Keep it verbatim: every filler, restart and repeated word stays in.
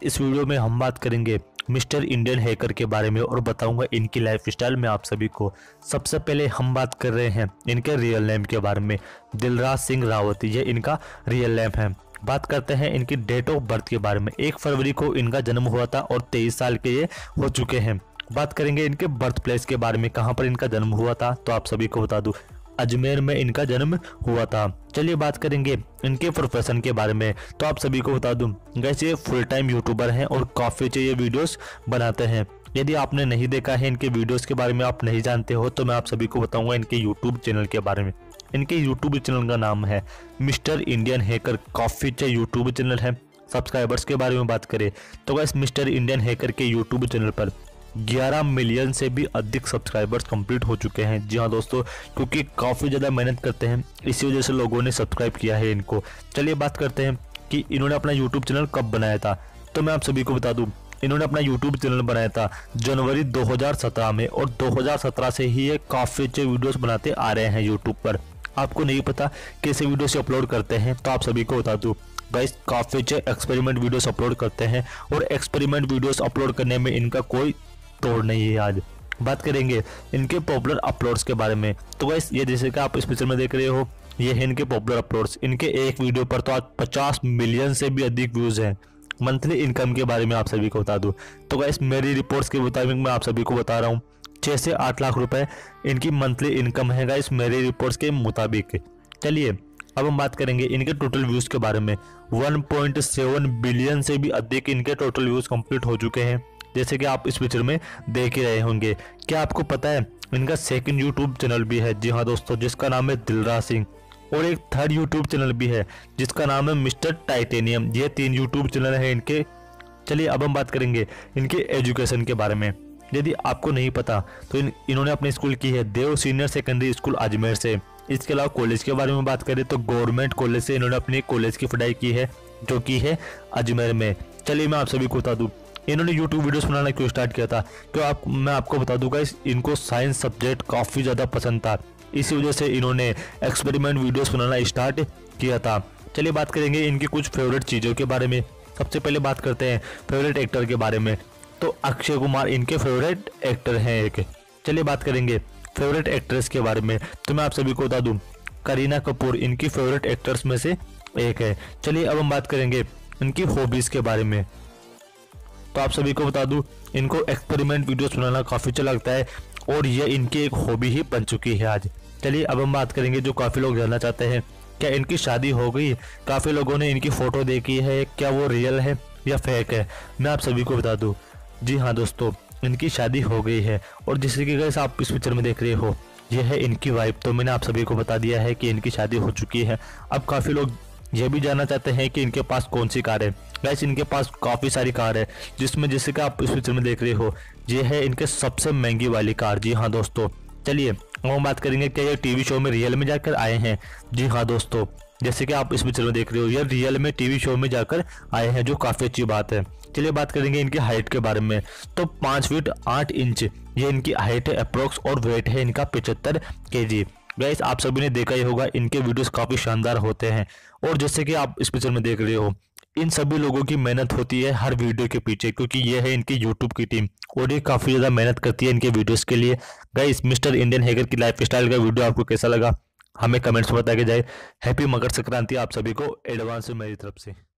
इस वीडियो में हम बात करेंगे मिस्टर इंडियन हैकर के बारे में और बताऊंगा इनकी लाइफ स्टाइल में आप सभी को। सबसे पहले हम बात कर रहे हैं इनके रियल नेम के बारे में। दिलराज सिंह रावत ये इनका रियल नेम है। बात करते हैं इनकी डेट ऑफ बर्थ के बारे में। एक फरवरी को इनका जन्म हुआ था और तेईस साल के ये हो चुके हैं। बात करेंगे इनके बर्थ प्लेस के बारे में, कहाँ पर इनका जन्म हुआ था, तो आप सभी को बता दूं अजमेर में इनका जन्म हुआ था। चलिए बात करेंगे इनके प्रोफेशन के बारे में, तो आप सभी को बता दूं गैस ये फुल टाइम यूट्यूबर हैं और काफ़ी अच्छे ये वीडियोस बनाते हैं। यदि आपने नहीं देखा है इनके वीडियोस के बारे में, आप नहीं जानते हो, तो मैं आप सभी को बताऊंगा इनके यूट्यूब चैनल के बारे में। इनके यूट्यूब चैनल का नाम है मिस्टर इंडियन हैकर। काफ़ी अच्छा यूट्यूब चैनल है। सब्सक्राइबर्स के बारे में बात करें तो गैस मिस्टर इंडियन हैकर के यूट्यूब चैनल पर ग्यारह मिलियन से भी अधिक सब्सक्राइबर्स कंप्लीट हो चुके हैं। जी हाँ दोस्तों, क्योंकि काफ़ी ज़्यादा मेहनत करते हैं, इसी वजह से लोगों ने सब्सक्राइब किया है इनको। चलिए बात करते हैं कि इन्होंने अपना यूट्यूब चैनल कब बनाया था, तो मैं आप सभी को बता दूं इन्होंने अपना यूट्यूब चैनल बनाया था जनवरी दो हज़ार सत्रह में, और दो हज़ार सत्रह से ही ये काफ़ी अच्छे वीडियोस बनाते आ रहे हैं यूट्यूब पर। आपको नहीं पता कैसे वीडियो से अपलोड करते हैं, तो आप सभी को बता दूं गाइस काफ़ी अच्छे एक्सपेरिमेंट वीडियोस अपलोड करते हैं और एक्सपेरिमेंट वीडियोस अपलोड करने में इनका कोई तोड़ नहीं है। आज बात करेंगे इनके पॉपुलर अपलोड्स के बारे में, तो गाइस ये जैसे कि आप इस पिक्चर में देख रहे हो, ये है इनके पॉपुलर अपलोड्स। इनके एक वीडियो पर तो आज पचास मिलियन से भी अधिक व्यूज हैं। मंथली इनकम के बारे में आप सभी को बता दूं तो गाइस मेरी रिपोर्ट्स के मुताबिक मैं आप सभी को बता रहा हूँ छः से आठ लाख रुपए इनकी मंथली इनकम है गाइस मेरी रिपोर्ट्स के मुताबिक। चलिए अब हम बात करेंगे इनके टोटल व्यूज के बारे में। वन पॉइंट सेवन बिलियन से भी अधिक इनके टोटल व्यूज कंप्लीट हो चुके हैं, जैसे कि आप इस पिक्चर में देख ही रहे होंगे। क्या आपको पता है इनका सेकंड यूट्यूब चैनल भी है, जी हाँ दोस्तों, जिसका नाम है दिलराज सिंह, और एक थर्ड यूट्यूब चैनल भी है जिसका नाम है मिस्टर टाइटेनियम। ये तीन यूट्यूब चैनल है इनके। चलिए अब हम बात करेंगे इनके एजुकेशन के बारे में। यदि आपको नहीं पता तो इन इन्होंने अपनी स्कूल की है Dev senior secondary school Ajmer से। इसके अलावा कॉलेज के बारे में बात करें तो गवर्नमेंट कॉलेज से इन्होंने अपनी कॉलेज की पढ़ाई की है, जो की है अजमेर में। चलिए मैं आप सभी को बता दूं इन्होंने यूट्यूब वीडियोस बनाना क्यों स्टार्ट किया था, तो आप मैं आपको बता दूंगा इस इनको साइंस सब्जेक्ट काफ़ी ज़्यादा पसंद था, इसी वजह से इन्होंने एक्सपेरिमेंट वीडियोस बनाना स्टार्ट किया था। चलिए बात करेंगे इनकी कुछ फेवरेट चीज़ों के बारे में। सबसे पहले बात करते हैं फेवरेट एक्टर के बारे में, तो अक्षय कुमार इनके फेवरेट एक्टर हैं एक। चलिए बात करेंगे फेवरेट एक्ट्रेस के बारे में, तो मैं आप सभी को बता दूँ करीना कपूर इनकी फेवरेट एक्टर्स में से एक है। चलिए अब हम बात करेंगे इनकी हॉबीज़ के बारे में, तो आप सभी को बता दूं इनको एक्सपेरिमेंट वीडियोस बनाना काफ़ी अच्छा लगता है और ये इनकी एक हॉबी ही बन चुकी है आज। चलिए अब हम बात करेंगे जो काफ़ी लोग जानना चाहते हैं, क्या इनकी शादी हो गई। काफ़ी लोगों ने इनकी फ़ोटो देखी है, क्या वो रियल है या फेक है। मैं आप सभी को बता दूँ जी हाँ दोस्तों, इनकी शादी हो गई है, और जैसे कि गाइस आप इस पिक्चर में देख रहे हो ये है इनकी वाइफ। तो मैंने आप सभी को बता दिया है कि इनकी शादी हो चुकी है। अब काफ़ी लोग ये भी जानना चाहते हैं कि इनके पास कौन सी कार है। गाइस इनके पास काफ़ी सारी कार है, जिसमें जैसे कि आप इस पिक्चर में देख रहे हो ये है इनके सबसे महंगी वाली कार। जी हाँ दोस्तों, चलिए अब हम बात करेंगे क्या ये टीवी शो में रियल में जाकर आए हैं। जी हाँ दोस्तों, जैसे कि आप इस पिक्चर में देख रहे हो ये रियल में टीवी शो में जाकर आए हैं, जो काफ़ी अच्छी बात है। चलिए बात करेंगे इनकी हाइट के बारे में, तो पाँच फीट आठ इंच ये इनकी हाइट है अप्रोक्स, और वेट है इनका पिचहत्तर के जी। गाइस आप सभी ने देखा ही होगा इनके वीडियोस काफ़ी शानदार होते हैं, और जैसे कि आप इस पिक्चर में देख रहे हो इन सभी लोगों की मेहनत होती है हर वीडियो के पीछे, क्योंकि ये है इनकी यूट्यूब की टीम और ये काफ़ी ज़्यादा मेहनत करती है इनके वीडियोस के लिए। गाइस मिस्टर इंडियन हैकर की लाइफ स्टाइल का वीडियो आपको कैसा लगा हमें कमेंट्स में बता के जाए। हैप्पी मकर संक्रांति आप सभी को एडवांस में मेरी तरफ से।